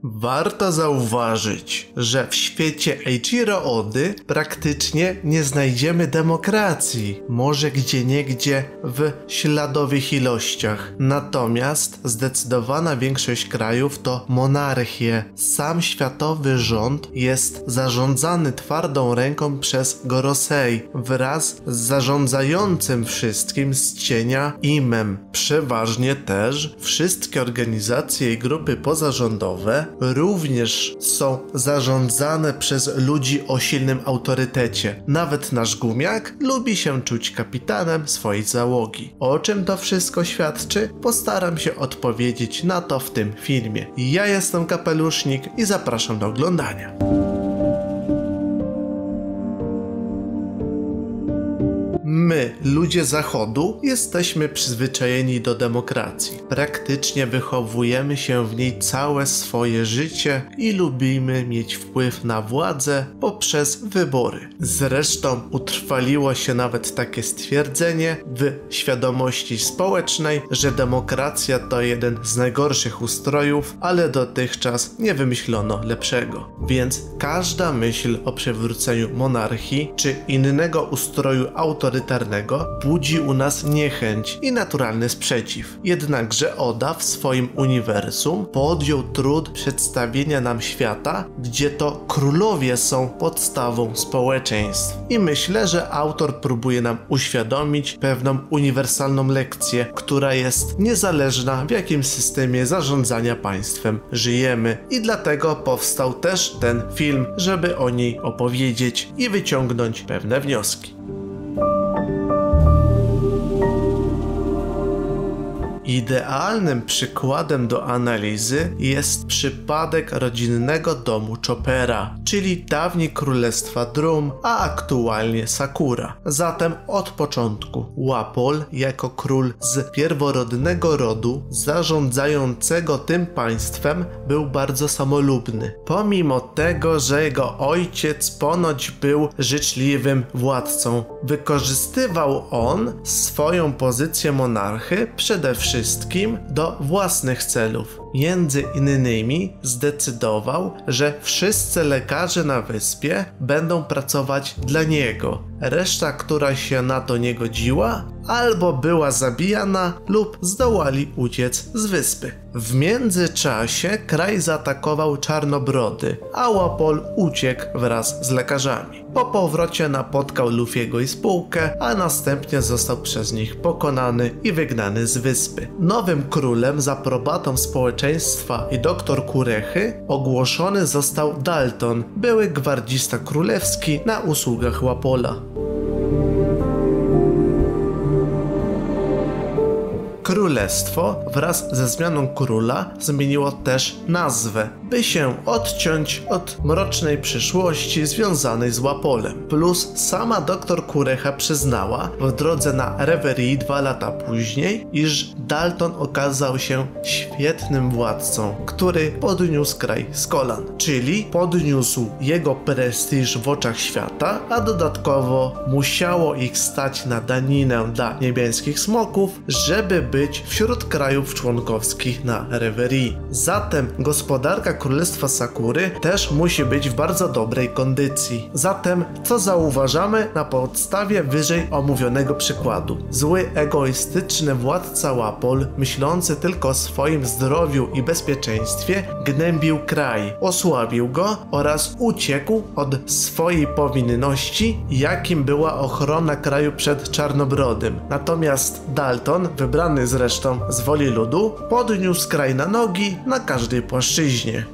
Warto zauważyć, że w świecie Eiichiro Ody praktycznie nie znajdziemy demokracji, może gdzieniegdzie w śladowych ilościach. Natomiast zdecydowana większość krajów to monarchie. Sam światowy rząd jest zarządzany twardą ręką przez Gorosei wraz z zarządzającym wszystkim z cienia Imem. Przeważnie też wszystkie organizacje i grupy pozarządowe również są zarządzane przez ludzi o silnym autorytecie. Nawet nasz gumiak lubi się czuć kapitanem swojej załogi. O czym to wszystko świadczy? Postaram się odpowiedzieć na to w tym filmie. Ja jestem Kapelusznik i zapraszam do oglądania. My, ludzie Zachodu, jesteśmy przyzwyczajeni do demokracji. Praktycznie wychowujemy się w niej całe swoje życie i lubimy mieć wpływ na władzę poprzez wybory. Zresztą utrwaliło się nawet takie stwierdzenie w świadomości społecznej, że demokracja to jeden z najgorszych ustrojów, ale dotychczas nie wymyślono lepszego. Więc każda myśl o przywróceniu monarchii czy innego ustroju autorytarnego budzi u nas niechęć i naturalny sprzeciw. Jednakże Oda w swoim uniwersum podjął trud przedstawienia nam świata, gdzie to królowie są podstawą społeczeństw. I myślę, że autor próbuje nam uświadomić pewną uniwersalną lekcję, która jest niezależna, w jakim systemie zarządzania państwem żyjemy. I dlatego powstał też ten film, żeby o niej opowiedzieć i wyciągnąć pewne wnioski. Idealnym przykładem do analizy jest przypadek rodzinnego domu Choppera, czyli dawniej królestwa Drum, a aktualnie Sakura. Zatem od początku Wapol jako król z pierworodnego rodu zarządzającego tym państwem był bardzo samolubny. Pomimo tego, że jego ojciec ponoć był życzliwym władcą, wykorzystywał on swoją pozycję monarchy przede wszystkim do własnych celów. Między innymi zdecydował, że wszyscy lekarze na wyspie będą pracować dla niego. Reszta, która się na to nie godziła, albo była zabijana lub zdołali uciec z wyspy. W międzyczasie kraj zaatakował Czarnobrody, a Wapol uciekł wraz z lekarzami. Po powrocie napotkał Luffy'ego i spółkę, a następnie został przez nich pokonany i wygnany z wyspy. Nowym królem za aprobatą społeczeństwa i doktor Kurechy ogłoszony został Dalton, były gwardzista królewski na usługach Wapola. Królestwo wraz ze zmianą króla zmieniło też nazwę, by się odciąć od mrocznej przyszłości związanej z Wapolem. Plus sama dr Kureha przyznała w drodze na Reverie 2 lata później, iż Dalton okazał się świetnym władcą, który podniósł kraj z kolan, czyli podniósł jego prestiż w oczach świata, a dodatkowo musiało ich stać na daninę dla niebieskich smoków, żeby być wśród krajów członkowskich na Reverie. Zatem gospodarka Królestwa Sakury też musi być w bardzo dobrej kondycji. Zatem co zauważamy na podstawie wyżej omówionego przykładu? Zły, egoistyczny władca Wapol, myślący tylko o swoim zdrowiu i bezpieczeństwie, gnębił kraj, osłabił go oraz uciekł od swojej powinności, jakim była ochrona kraju przed Czarnobrodym. Natomiast Dalton, wybrany zresztą z woli ludu, podniósł kraj na nogi na każdej płaszczyźnie.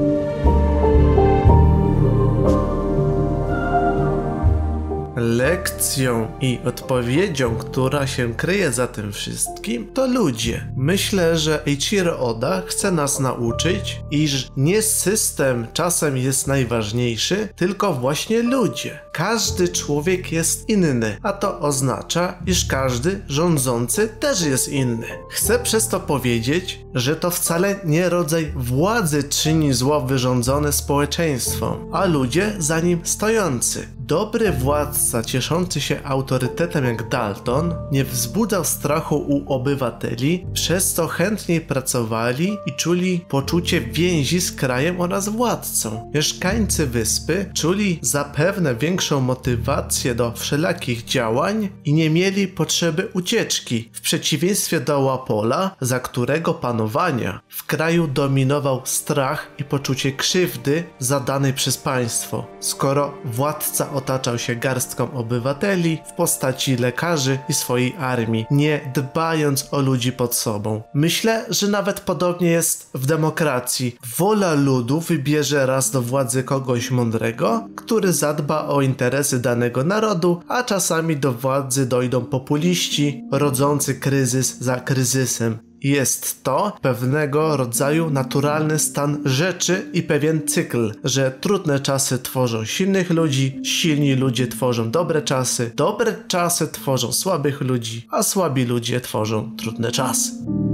Lekcją i odpowiedzią, która się kryje za tym wszystkim, to ludzie. Myślę, że Eiichiro Oda chce nas nauczyć, iż nie system czasem jest najważniejszy, tylko właśnie ludzie. Każdy człowiek jest inny, a to oznacza, iż każdy rządzący też jest inny. Chcę przez to powiedzieć, że to wcale nie rodzaj władzy czyni zło wyrządzone społeczeństwom, a ludzie za nim stojący. Dobry władca cieszący się autorytetem jak Dalton nie wzbudzał strachu u obywateli, przez co chętniej pracowali i czuli poczucie więzi z krajem oraz władcą. Mieszkańcy wyspy czuli zapewne większą motywację do wszelakich działań i nie mieli potrzeby ucieczki, w przeciwieństwie do Łapola, za którego panowania w kraju dominował strach i poczucie krzywdy zadanej przez państwo, skoro władca otaczał się garstką obywateli w postaci lekarzy i swojej armii, nie dbając o ludzi pod sobą. Myślę, że nawet podobnie jest w demokracji. Wola ludu wybierze raz do władzy kogoś mądrego, który zadba o interesy danego narodu, a czasami do władzy dojdą populiści, rodzący kryzys za kryzysem. Jest to pewnego rodzaju naturalny stan rzeczy i pewien cykl, że trudne czasy tworzą silnych ludzi, silni ludzie tworzą dobre czasy tworzą słabych ludzi, a słabi ludzie tworzą trudne czasy.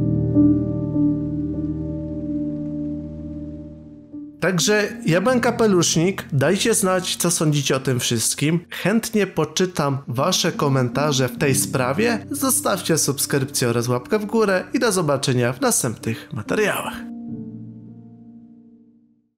Także ja byłem Kapelusznik, dajcie znać, co sądzicie o tym wszystkim. Chętnie poczytam wasze komentarze w tej sprawie. Zostawcie subskrypcję oraz łapkę w górę i do zobaczenia w następnych materiałach.